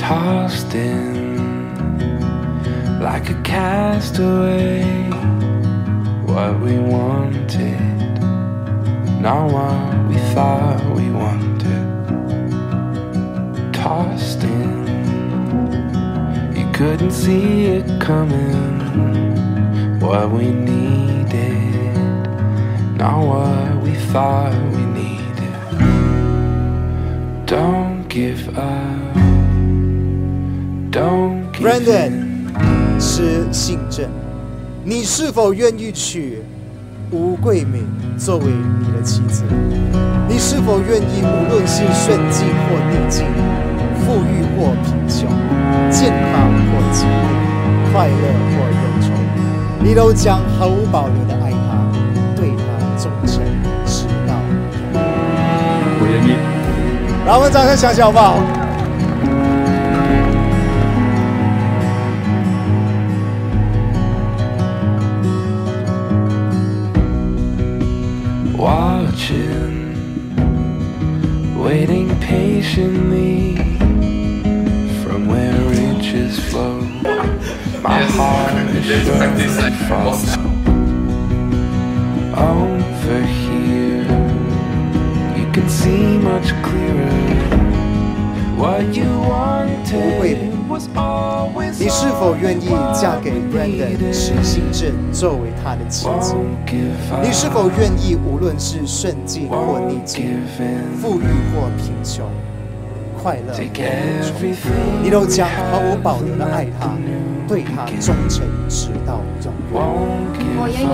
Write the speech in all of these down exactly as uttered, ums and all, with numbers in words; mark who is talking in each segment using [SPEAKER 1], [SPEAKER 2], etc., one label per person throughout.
[SPEAKER 1] tossed in like a castaway. What we wanted, not what we thought we wanted. Tossed in, you couldn't see it coming. What we needed, not what we thought we needed. Don't give up, don't give
[SPEAKER 2] Brandon 施信正，你是否愿意娶吴桂敏作为你的妻子？你是否愿意无论是顺境或逆境，富裕或贫穷，健康或疾病，快乐或忧愁，你都将毫无保留的爱他，对他忠诚，直到
[SPEAKER 3] 我愿意。
[SPEAKER 2] 让我们掌声响起好不好？
[SPEAKER 1] Watching, waiting patiently from where riches flow. My heart is sure to follow. Over here, you can see much clearer. What you wanted was always.
[SPEAKER 2] 你是否愿意嫁给 Brandon 施信正作为他的妻子？你是否愿意无论是顺境或逆境，富裕或贫穷，快乐或忧愁，你都将毫无保留的爱他，对他忠诚直到永远？
[SPEAKER 4] 我愿意。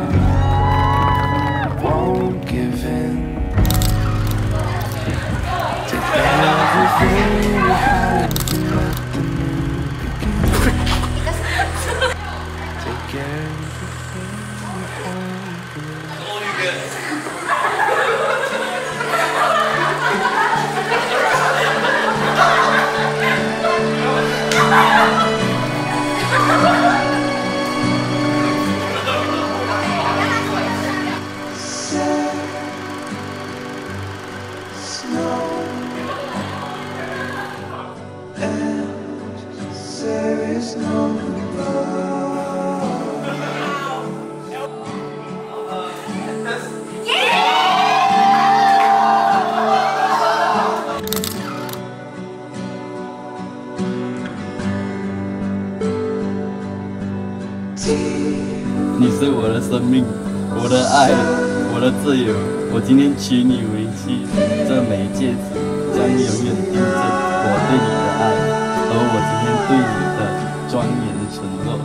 [SPEAKER 3] 你是我的生命，我的爱，我的自由。我今天娶你为妻，这枚戒指将永远印证我对你的爱，和我今天对你的庄严承诺。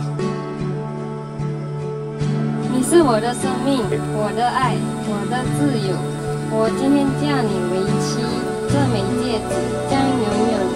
[SPEAKER 4] 你是我的生命，我的爱，我的自由。我今天嫁你为妻，这枚戒指将永远。